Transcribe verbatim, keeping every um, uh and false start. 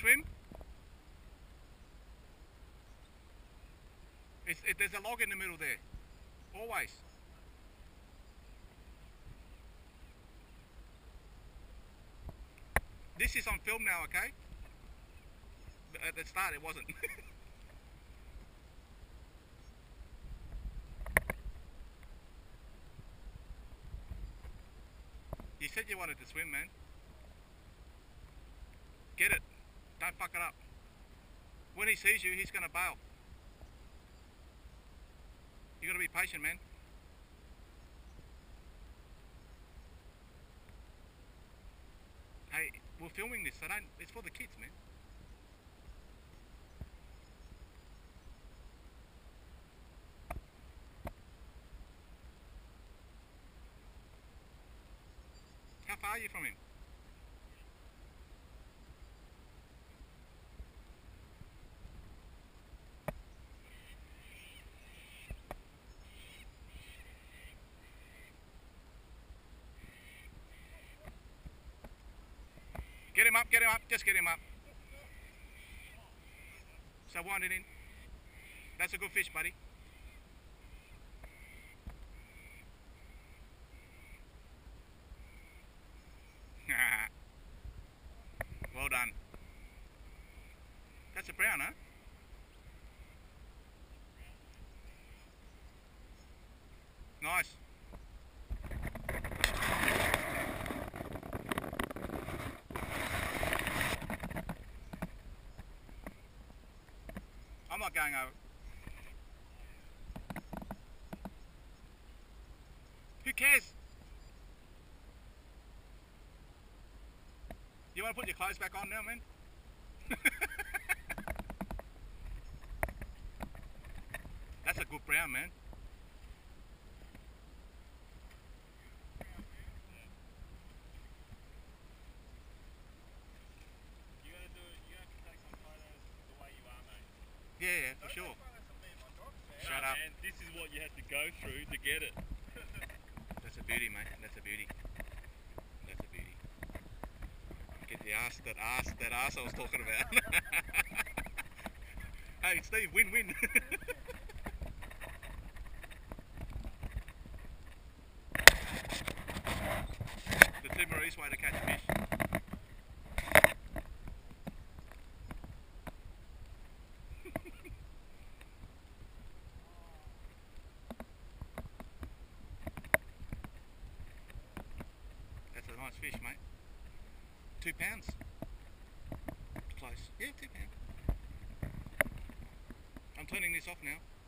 swim? It's, it, there's a log in the middle there. Always. This is on film now, okay? At the start it wasn't. You said you wanted to swim, man. Get it. Don't fuck it up. When he sees you, he's gonna bail. You gotta be patient, man. Hey, we're filming this, so don't, it's for the kids, man. How far are you from him? Get him up, get him up, just get him up. So wind it in. That's a good fish, buddy. Well done. That's a brown, huh? Nice. I'm not going over. Who cares? You want to put your clothes back on now, man? That's a good brown, man. Yeah, yeah, for sure. Shut up. Man, this is what you had to go through to get it. That's a beauty, mate. That's a beauty. That's a beauty. Get the ass, that ass, that ass I was talking about. Hey, Steve, win-win. The Timorese way to catch fish. That's a nice fish, mate. Two pounds. Close. Yeah, two pounds. I'm turning this off now.